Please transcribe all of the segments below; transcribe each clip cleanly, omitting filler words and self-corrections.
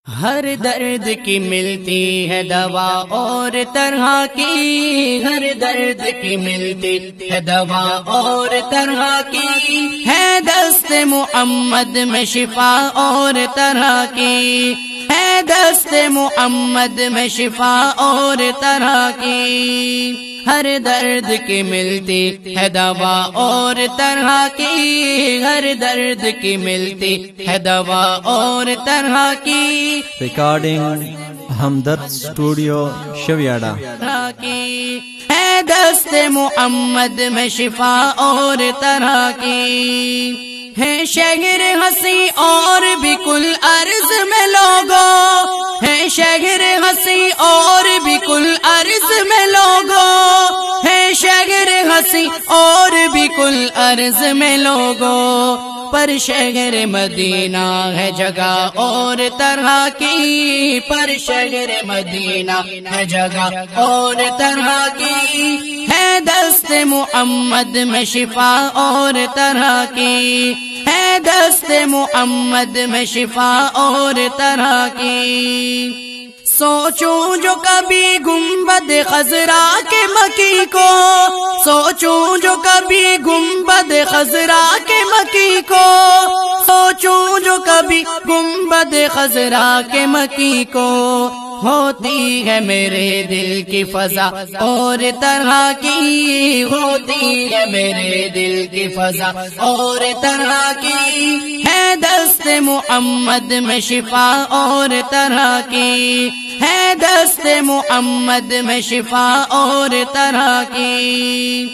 ہر درد کی ملتی ہے دوا اور طرح کی، ہر درد کی ملتی ہے دوا اور طرح کی، ہے دست محمد میں شفا اور طرح کی، ہے دست محمد میں شفا اور طرح کی، ہر درد کی ملتی ہے دوا اور طرح کی، ہر درد کی ملتی ہے دوا اور طرح کی، ریکارڈنگ ہمدرد اسٹوڈیو شویاڑا کی، ہے دست محمد میں شفا اور طرح کی، ہے شہر ہنسی اور بھی کل عرض میں لوگوں، ہے شہر ہنسی اور بھی کل عرض میں لوگوں، ہے شہر ہنسی اور بھی کل عرض میں لوگوں، پر شہر مدینہ ہے جگہ اور طرح کی، پر شہر مدینہ ہے جگہ اور طرح کی، ہے دست محمد میں شفا اور طرح کی، ہے دست محمد میں شفا اور طرح کی، سوچوں جو کبھی گنبد خضرا کے مکی کو، سوچوں جو کبھی گنبد خضرا کے مکی کو، سوچوں جو کبھی گنبد خضرا کے مکی کو، ہوتی ہے میرے دل کی فضا اور طرح کی، ہوتی ہے میرے دل کی فضا اور طرح کی، ہے دست محمد میں شفا اور طرح کی، ہے دست محمد میں شفا اور طرح کی،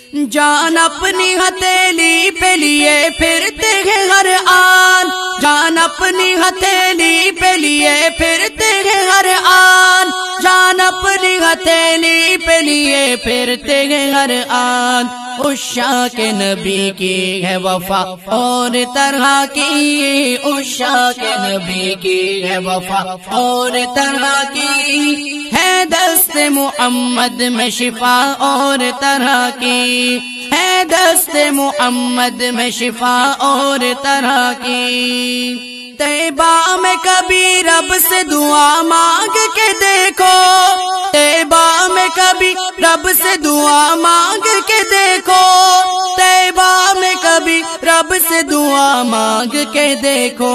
جان اپنی ہتھیلی پہ لیے پھرتے ہیں ہر آن، جان اپنی ہتھیلی پہ لیے پھرتے ہیں ہر آن، جان اپنی ہتھیلی پہ لیے پھرتے ہیں ہر آن، عشاق نبی کی ہے وفا اور طرح کی، عشاق نبی کی ہے وفا اور طرح کی، ہے دست محمد میں شفا اور طرح کی، ہے دست محمد میں شفا اور طرح کی، طیبہ میں کبھی رب سے دعا مانگ کے دیکھو، طیبہ میں کبھی رب سے دعا مانگ کے دیکھو، طیبہ میں کبھی رب سے دعا مانگ کے دیکھو،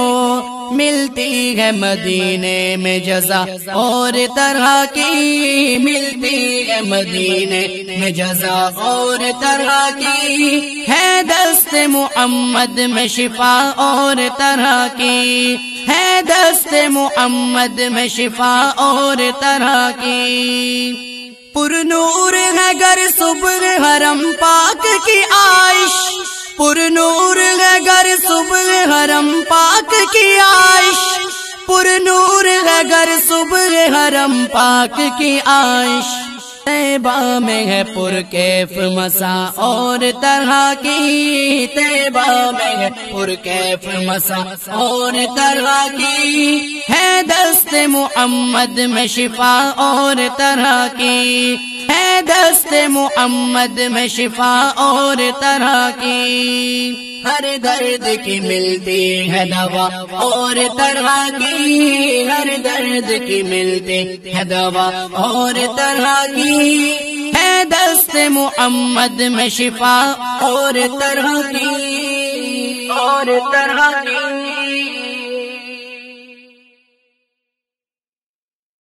ملتی ہے مدینے میں جزا اور طرح کی، ملتی ہے مدینے میں جزا اور طرح کی، ہے دست محمد میں شفا اور طرح کی، ہے دست محمد میں شفا اور طرح کی، پر نور ہے گر صبح حرم پاک کی عائش، پر نور ہے گر صبح حرم پاک کی عائش، پر نور ہے گر صبح حرم پاک کی عائش، طیبہ میں ہے پر کیف مسا اور طرح کی، طیبہ میں ہے پر کیف مسا اور طرح کی، ہے دست محمد میں شفا اور طرح کی، ہے دست محمد میں شفا اور طرح کی، ہر درد کی ملتی ہے دوا اور طرح کی، ہر درد کی ملتی ہے دوا اور طرح کی، ہے دست محمد میں شفا اور طرح کی اور طرح